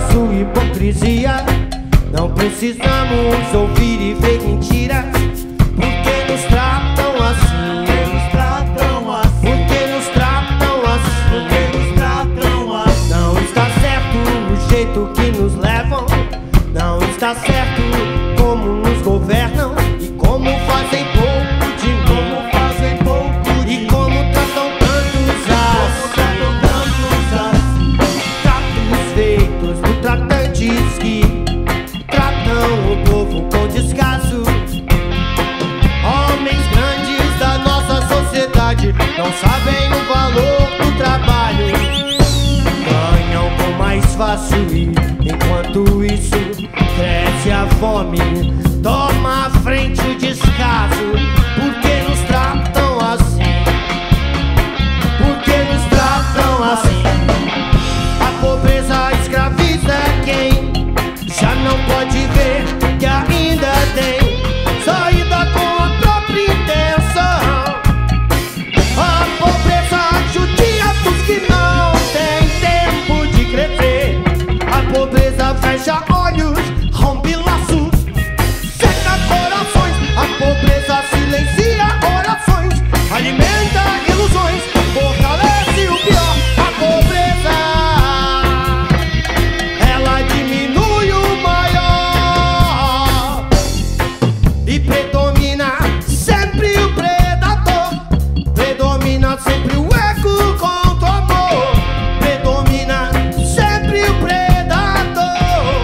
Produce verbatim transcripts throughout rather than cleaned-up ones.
faço hipocrisia. Não precisamos ouvir e ver mentiras. Porque nos tratam assim, nos tratam assim, porque nos tratam assim, porque nos tratam assim. não está certo o jeito que nos levam. Não está certo como nos governam e como fazem pouco de mim, Como fazem pouco de e como tratam tantos Como tratam assim. tantos assim. Tratos feitos por tratantes que tratam o povo com descaso. Homens grandes da nossa sociedade não sabem o valor do trabalho. Ganham com mais fácil e enquanto isso cresce a fome, toma à frente o descaso. Porque nos tratam assim, porque nos tratam assim. A pobreza escraviza quem já não pode ver que ainda tem saída com a própria intenção. A pobreza judia dos que não tem tempo de crescer. A pobreza fecha olhos, rompe laços, seca corações. A pobreza silencia orações, alimenta ilusões, fortalece o pior. A pobreza, ela diminui o maior e predomina sempre o predador. Predomina sempre o ego contra o amor. Predomina sempre o predador,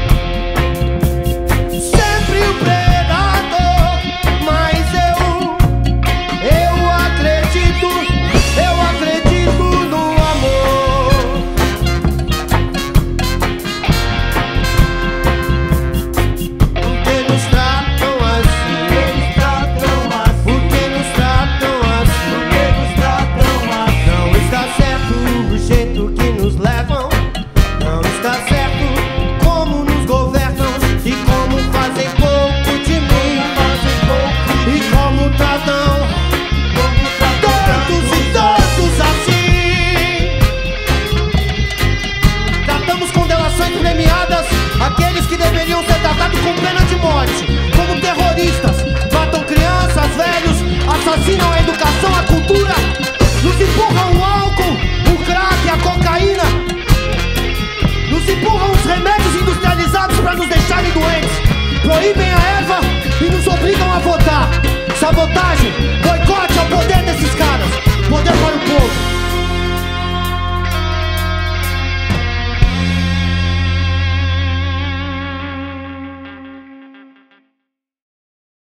sempre o predador. Mas eu, eu acredito, eu acredito no amor. Porque nos tratam assim, Tratam assim, porque nos tratam assim. porque nos tratam assim. Não está certo o jeito que nos levam. Não está certo como nos governam e como fazem pouco de mim, Fazem pouco e como tratam como tratam tantos e tantos assim. Tratamos com delações premiadas aqueles que deveriam ser tratados com pena de morte, como terroristas. Matam crianças, velhos, assassinam a educação, a cultura. Nos empurram o álcool, o crack, a cocaína. Nos empurram os remédios industrializados para nos deixarem doentes. Proíbem a erva e nos obrigam a votar. Sabotagem, boicote ao poder desses caras. Poder para o povo.